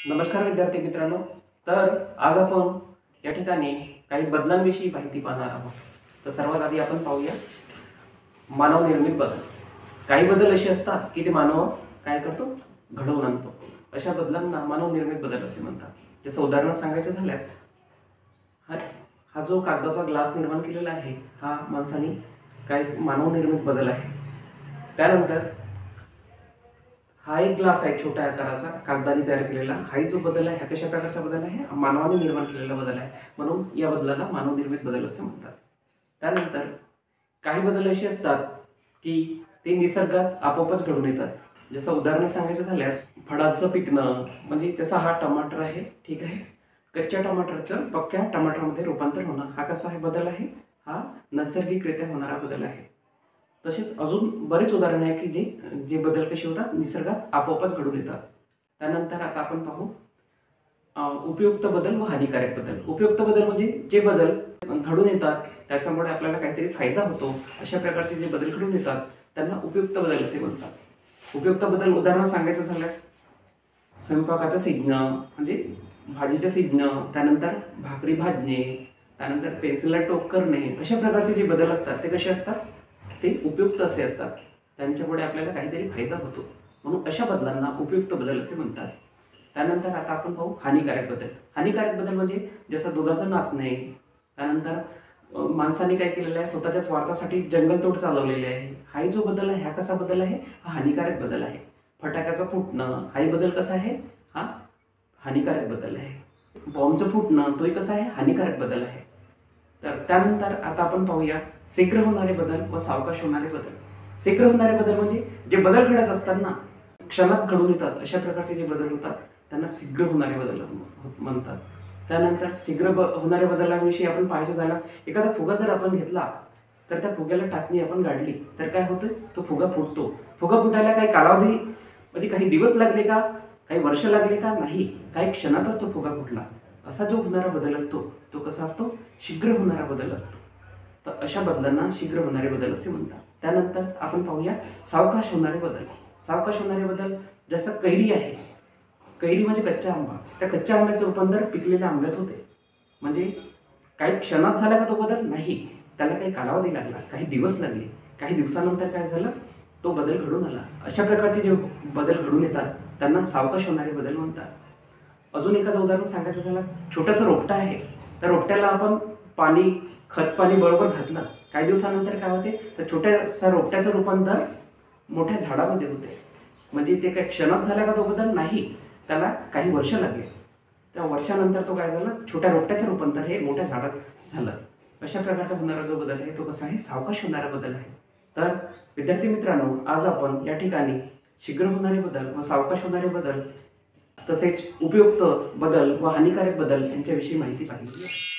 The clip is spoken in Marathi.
नमस्कार विद्यार्थी मित्रांनो। तर आज आपण या ठिकाणी काही बदलांविषयी माहिती पाहणार आहोत। तर सर्वात आधी आपण पाहूया मानव निर्मित बदल। काही बदल असे असतात की ते मानव काय करतो, घडवून आणतो। अशा बदलांना मानव निर्मित बदल असे म्हणतात। जसं उदाहरण सांगायचं झाल्यास हा जो कागदाचा ग्लास निर्माण केलेला आहे हा माणसाने काय मानव निर्मित बदल आहे। त्यानंतर हा एक ग्लास आहे छोट्या आकाराचा कागदाने तयार केलेला। हा जो बदल आहे हा कशा प्रकारचा बदल आहे, मानवाने निर्माण केलेला बदल आहे, म्हणून या बदलाला मानव निर्मित बदल असे म्हणतात। त्यानंतर काही बदल असे असतात की ते निसर्गात आपोआपच घडून येतात। जसं उदाहरण सांगायचं झाल्यास फळाचं पिकणं, म्हणजे जसा हा टमाटर आहे, ठीक आहे, कच्च्या टमाटरचं पक्क्या टमाटरमध्ये रूपांतर होणं हा कसा आहे बदल आहे, हा नैसर्गिकरित्या होणारा बदल आहे। तसेच अजून बरेच उदाहरण आहे की जे बदल कसे होतात, निसर्गात आपोआपच घडून येतात। त्यानंतर आता आपण पाहू उपयुक्त बदल व हानिकारक बदल। उपयुक्त बदल म्हणजे जे बदल घडून येतात त्याच्यामुळे आपल्याला काहीतरी फायदा होतो, अशा प्रकारचे जे बदल घडून येतात त्यांना उपयुक्त बदल असे म्हणतात। उपयुक्त बदल उदाहरण सांगायचं झाल्यास स्वयंपाकाचं शिजणं म्हणजे भाजीचं शिजणं, त्यानंतर भाकरी भाजणे, त्यानंतर पेन्सिलला टोक करणे, अशा प्रकारचे जे बदल असतात ते कसे असतात, ते उपयुक्त असे असतात। त्यांच्यामुळे आपल्याला काहीतरी फायदा होतो, म्हणून अशा बदलांना उपयुक्त बदल असे म्हणतात। त्यानंतर आता आपण पाहू हानिकारक बदल। हानिकारक बदल म्हणजे जसं दुधाचं नासणे, त्यानंतर माणसाने काय केलेलं आहे, स्वतःच्या स्वार्थासाठी जंगलतोड चालवलेली आहे, हा जो बदल आहे हा कसा बदल आहे, हा हानिकारक बदल आहे। फटाक्याचं फुटणं हाही बदल कसा आहे, हा हानिकारक बदल आहे। बॉम्बचं फुटणं तोही कसा आहे, हानिकारक बदल आहे। तर त्यानंतर आता आपण पाहूया शीघ्र होणारे बदल व सावकाश होणारे बदल। शीघ्र होणारे बदल म्हणजे जे बदल घडत असताना क्षणात घडून येतात, अशा प्रकारचे जे बदल होतात त्यांना शीघ्र होणारे बदल म्हणतात। त्यानंतर शीघ्र होणाऱ्या बदलांविषयी आपण पाहायचं झाल्यास एखादा फुगा जर आपण घेतला तर त्या फुग्याला टाचणी आपण गाडली तर काय होतं, तो फुगा फुटतो। फुगा फुटायला काही कालावधी म्हणजे काही दिवस लागले का, काही वर्ष लागले का, नाही, काही क्षणातच तो फुगा फुटला। असा जो होणारा बदल असतो तो कसा असतो, शीघ्र होणारा बदल असतो। तर अशा बदलांना शीघ्र होणारे बदल असे म्हणतात। त्यानंतर आपण पाहूया सावकाश होणारे बदल। सावकाश होणारे बदल जसं कैरी आहे, कैरी म्हणजे कच्चा आंबा, त्या कच्च्या आंब्याचं रूपांतर पिकलेल्या आंब्यात होते। म्हणजे काही क्षणात झाला का तो बदल, नाही, त्याला काही कालावधी लागला, काही दिवस लागले, काही दिवसानंतर काय झालं, तो बदल घडून आला। अशा प्रकारचे जे बदल घडून येतात त्यांना सावकाश होणारे बदल म्हणतात। अजून एखादं उदाहरण सांगायचं झालं, छोटंसं रोपटं आहे, त्या रोपट्याला आपण पाणी, खत पाणी बरोबर घातलं, काही दिवसानंतर काय होते, तर छोट्याशा रोपट्याचं रूपांतर मोठ्या झाडामध्ये होते। म्हणजे ते काही क्षणात झाला का तो बदल, नाही, त्याला काही वर्ष लागले, त्या वर्षानंतर तो काय झाला, छोट्या रोपट्याचं रूपांतर हे मोठ्या झाडात झालं। अशा प्रकारचा होणारा जो बदल आहे तो कसा आहे, सावकाश होणारा बदल आहे। तर विद्यार्थी मित्रांनो, आज आपण या ठिकाणी शीघ्र होणारे बदल व सावकाश होणारे बदल तसेच उपयुक्त बदल व हानिकारक बदल यांच्याविषयी माहिती पाहिली आहे।